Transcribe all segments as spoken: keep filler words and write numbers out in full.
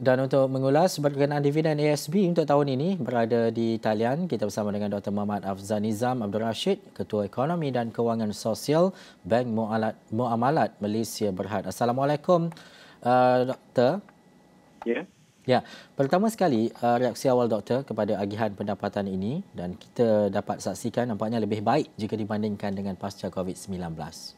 Dan untuk mengulas berkenaan dividen A S B untuk tahun ini berada di talian, kita bersama dengan Doktor Muhammad Afzal Nizam Abdul Rashid, Ketua Ekonomi dan Kewangan Sosial Bank Muamalat, Muamalat Malaysia Berhad. Assalamualaikum, uh, Doktor. Ya. Ya, pertama sekali uh, reaksi awal Doktor kepada agihan pendapatan ini, dan kita dapat saksikan nampaknya lebih baik jika dibandingkan dengan pasca COVID sembilan belas.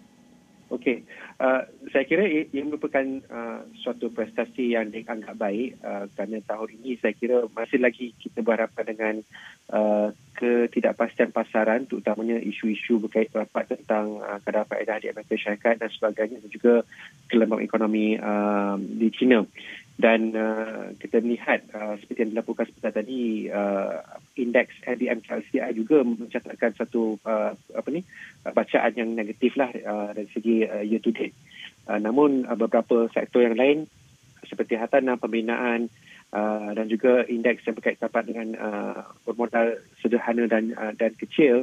Okey, uh, saya kira ia, ia merupakan uh, suatu prestasi yang dianggap baik uh, kerana tahun ini saya kira masih lagi kita berhadapan dengan uh, ketidakpastian pasaran, terutamanya isu-isu berkait rapat tentang uh, kadar faedah di Amerika Syarikat dan sebagainya, dan juga gelembang ekonomi uh, di China. Dan uh, kita melihat uh, seperti yang dilaporkan sebentar tadi, uh, indeks L D M K L C I juga mencatatkan satu uh, apa ni uh, bacaan yang negatif lah uh, dari segi uh, year to date. Uh, namun uh, beberapa sektor yang lain seperti hartanah, pembinaan uh, dan juga indeks yang berkait rapat dengan uh, bermodal sederhana dan uh, dan kecil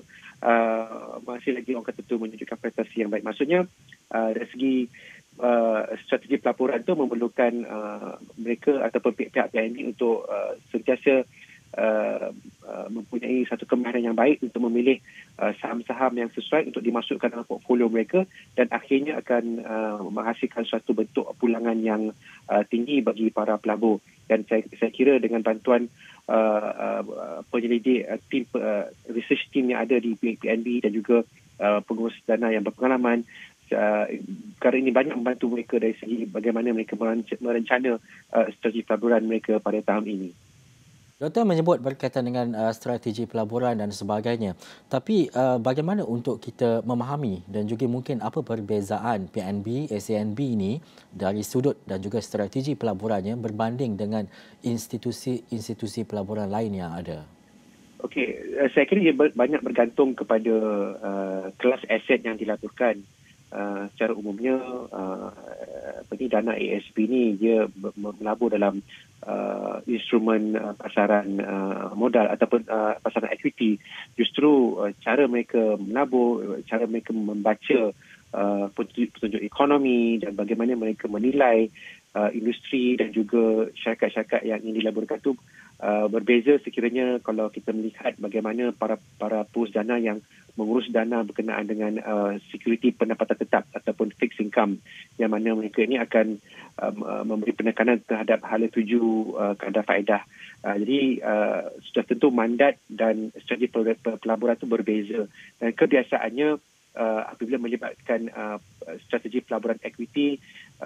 uh, masih lagi orang kata tu menunjukkan prestasi yang baik. Maksudnya uh, dari segi Uh, strategi pelaporan itu memerlukan uh, mereka ataupun pihak-pihak P N B untuk uh, sentiasa uh, uh, mempunyai satu kemahiran yang baik untuk memilih uh, saham-saham yang sesuai untuk dimasukkan dalam portfolio mereka, dan akhirnya akan uh, menghasilkan suatu bentuk pulangan yang uh, tinggi bagi para pelabur. Dan saya, saya kira dengan bantuan uh, uh, penyelidik uh, tim uh, research team yang ada di P N B dan juga uh, pengurus dana yang berpengalaman, Uh, perkara ini banyak membantu mereka dari segi bagaimana mereka merencana uh, strategi pelaburan mereka pada tahun ini. Doktor menyebut berkaitan dengan uh, strategi pelaburan dan sebagainya. Tapi uh, bagaimana untuk kita memahami dan juga mungkin apa perbezaan P N B, S A N B ini dari sudut dan juga strategi pelaburannya berbanding dengan institusi-institusi pelaburan lain yang ada? Okey, uh, saya kira ia banyak bergantung kepada uh, kelas aset yang dilaporkan. Uh, secara umumnya uh, apa ni, dana A S B ni dia melabur dalam uh, instrumen uh, pasaran uh, modal ataupun uh, pasaran equity. Justru uh, cara mereka melabur, cara mereka membaca uh, petunjuk ekonomi dan bagaimana mereka menilai uh, industri dan juga syarikat-syarikat yang ingin dilaburkan tu uh, berbeza sekiranya kalau kita melihat bagaimana para para pengurus dana yang mengurus dana berkenaan dengan uh, security pendapatan tetap ataupun fixed income, yang mana mereka ini akan um, uh, memberi penekanan terhadap hala tuju uh, kadar faedah. Uh, jadi uh, sudah tentu mandat dan strategi pelaburan itu berbeza, dan kebiasaannya uh, apabila melibatkan uh, strategi pelaburan equity,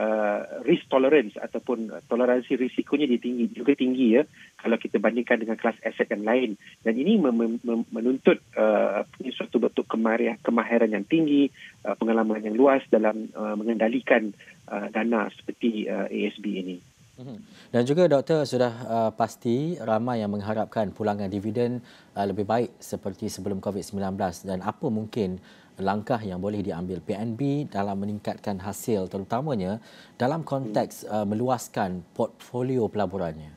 uh, risk tolerance ataupun toleransi risikonya dia tinggi, juga tinggi ya kalau kita bandingkan dengan kelas aset yang lain, dan ini mem- mem- menuntut uh, suatu bentuk kemahiran, kemahiran yang tinggi, uh, pengalaman yang luas dalam uh, mengendalikan uh, dana seperti uh, A S B ini. Dan juga doktor sudah uh, pasti ramai yang mengharapkan pulangan dividen uh, lebih baik seperti sebelum COVID sembilan belas, dan apa mungkin langkah yang boleh diambil P N B dalam meningkatkan hasil, terutamanya dalam konteks uh, meluaskan portfolio pelaburannya?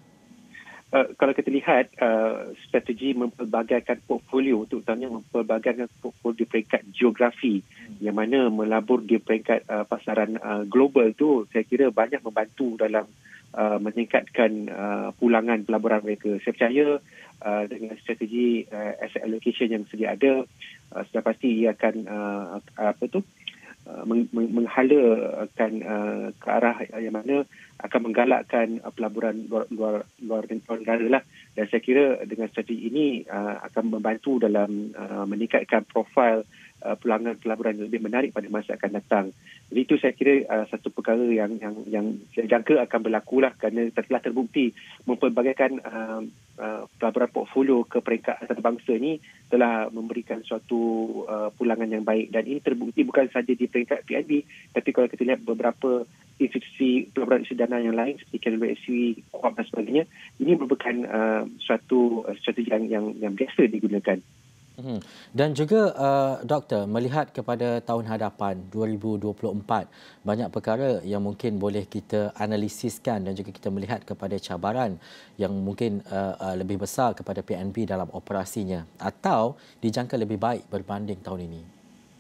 Uh, kalau kita lihat uh, strategi mempelbagaikan portfolio, terutamanya mempelbagaikan portfolio di peringkat geografi, hmm. yang mana melabur di peringkat uh, pasaran uh, global tu, saya kira banyak membantu dalam uh, meningkatkan uh, pulangan pelaburan mereka. Saya percaya uh, dengan strategi uh, asset allocation yang sedia ada, uh, sudah pasti ia akan uh, apa tu uh, meng- menghalakan uh, ke arah yang mana akan menggalakkan uh, pelaburan luar luar luar negara lah. Dan saya kira dengan strategi ini uh, akan membantu dalam uh, meningkatkan profil uh, pulangan pelaburan yang lebih menarik pada masa akan datang. Jadi itu saya kira uh, satu perkara yang yang yang saya jangka akan berlaku lah, kerana telah terbukti mempelbagaikan uh, uh, pelaburan portfolio ke peringkat antarabangsa ini telah memberikan suatu uh, pulangan yang baik, dan ini terbukti bukan saja di peringkat P N B, tapi kalau kita lihat beberapa institusi pelaburan dana yang lain seperti K W S C, Kuap dan sebagainya, ini merupakan uh, suatu uh, strategi yang, yang yang biasa digunakan. Hmm. Dan juga uh, doktor, melihat kepada tahun hadapan dua ribu dua puluh empat, banyak perkara yang mungkin boleh kita analisiskan dan juga kita melihat kepada cabaran yang mungkin uh, uh, lebih besar kepada P N B dalam operasinya, atau dijangka lebih baik berbanding tahun ini.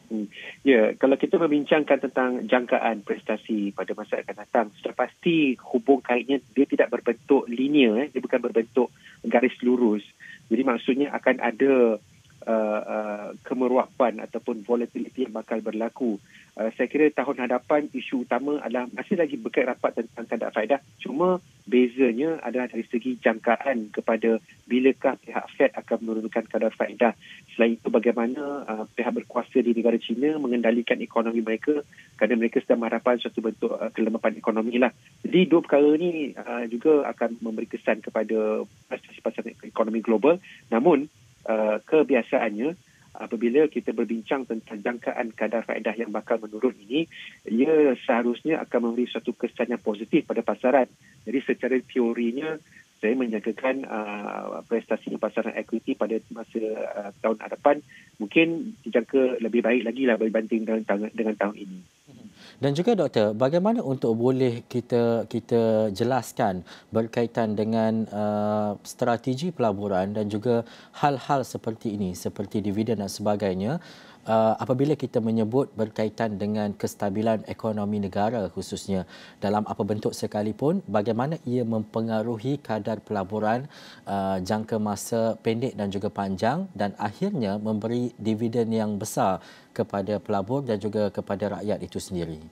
Hmm. Ya, kalau kita membincangkan tentang jangkaan prestasi pada masa akan datang, sudah pasti hubung kaitnya dia tidak berbentuk linear, eh. Dia bukan berbentuk garis lurus. Jadi maksudnya akan ada uh, uh, kemeroapan ataupun volatility yang bakal berlaku. Uh, saya kira tahun hadapan isu utama adalah masih lagi berkait rapat tentang kadar faedah. Cuma bezanya adalah dari segi jangkaan kepada bilakah pihak Fed akan menurunkan kadar faedah. Selain itu, bagaimana uh, pihak berkuasa di negara China mengendalikan ekonomi mereka kerana mereka sedang mengharapkan suatu bentuk uh, kelemahan ekonomi lah. Jadi dua perkara ini uh, juga akan memberi kesan kepada prestasi ekonomi global. Namun uh, kebiasaannya apabila kita berbincang tentang jangkaan kadar faedah yang bakal menurun ini, ia seharusnya akan memberi suatu kesan yang positif pada pasaran. Jadi secara teorinya, saya menyangkakan uh, prestasi pasaran equity pada masa uh, tahun hadapan mungkin dijangka lebih baik lagi lah berbanding dengan, dengan tahun ini. Dan juga doktor, bagaimana untuk boleh kita kita jelaskan berkaitan dengan uh, strategi pelaburan dan juga hal-hal seperti ini, seperti dividen dan sebagainya, uh, apabila kita menyebut berkaitan dengan kestabilan ekonomi negara khususnya dalam apa bentuk sekalipun, bagaimana ia mempengaruhi kadar pelaburan uh, jangka masa pendek dan juga panjang dan akhirnya memberi dividen yang besar kepada pelabur dan juga kepada rakyat itu sendiri.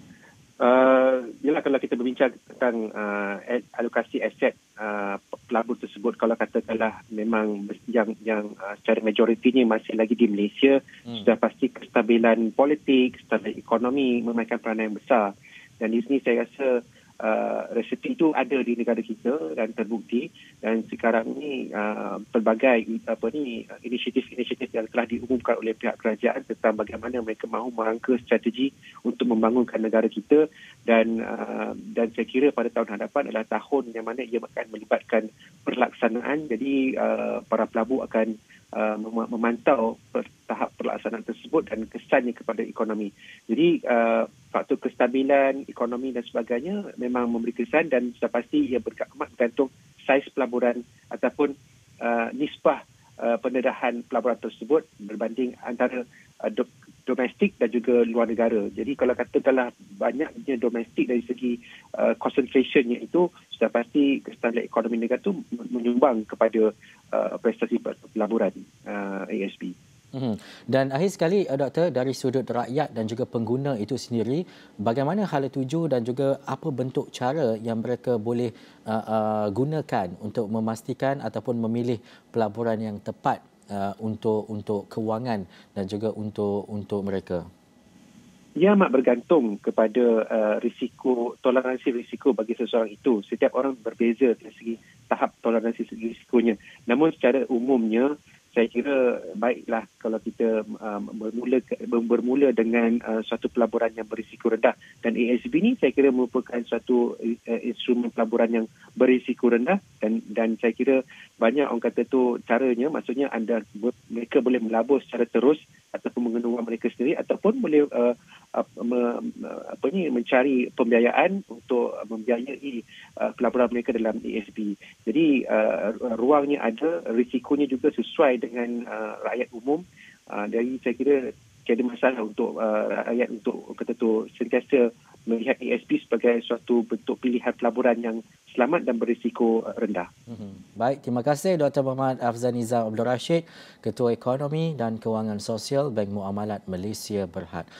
Uh, yalah, kalau kita berbincang tentang uh, alokasi aset uh, pelabur tersebut, kalau katakanlah memang yang yang uh, secara majoritinya masih lagi di Malaysia, hmm. sudah pasti kestabilan politik, kestabilan ekonomi memainkan peranan yang besar. Dan di sini saya rasa Uh, resepi itu ada di negara kita dan terbukti, dan sekarang ini uh, pelbagai apa ni inisiatif-inisiatif yang telah diumumkan oleh pihak kerajaan tentang bagaimana mereka mahu merangka strategi untuk membangunkan negara kita, dan uh, dan saya kira pada tahun hadapan adalah tahun yang mana ia akan melibatkan perlaksanaan. Jadi uh, para pelabur akan uh, memantau tahap pelaksanaan tersebut dan kesannya kepada ekonomi. Jadi uh, faktor kestabilan ekonomi dan sebagainya memang memberi kesan, dan sudah pasti ia amat bergantung saiz pelaburan ataupun uh, nisbah uh, pendedahan pelaburan tersebut berbanding antara uh, do- domestik dan juga luar negara. Jadi kalau katakanlah banyaknya domestik dari segi uh, concentrationnya itu, sudah pasti kestabilan ekonomi negara itu menyumbang kepada uh, prestasi pelaburan uh, A S B. Dan akhir sekali, doktor, dari sudut rakyat dan juga pengguna itu sendiri, bagaimana hala tuju dan juga apa bentuk cara yang mereka boleh uh, uh, gunakan untuk memastikan ataupun memilih pelaburan yang tepat uh, untuk untuk kewangan dan juga untuk untuk mereka? Ia amat bergantung kepada uh, risiko, toleransi risiko bagi seseorang itu. Setiap orang berbeza dari segi tahap toleransi risikonya. Namun secara umumnya, saya kira baiklah kalau kita uh, bermula bermula dengan uh, suatu pelaburan yang berisiko rendah, dan A S B ini saya kira merupakan suatu uh, instrumen pelaburan yang berisiko rendah, dan dan saya kira banyak orang kata tu caranya, maksudnya anda mereka boleh melabur secara terus ataupun mengenai mereka sendiri, ataupun boleh uh, uh, apa ni mencari pembiayaan untuk membiayai uh, pelaburan mereka dalam A S B. Jadi uh, ruangnya ada, risikonya juga sesuai dengan uh, rakyat umum. Uh, dari saya kira tiada masalah untuk uh, rakyat untuk kata tu sentiasa melihat A S B sebagai suatu bentuk pilihan pelaburan yang selamat dan berisiko rendah. Mm-hmm. Baik, terima kasih Doktor Muhammad Afzal Nizam Abdul Rashid, Ketua Ekonomi dan Kewangan Sosial Bank Muamalat Malaysia Berhad.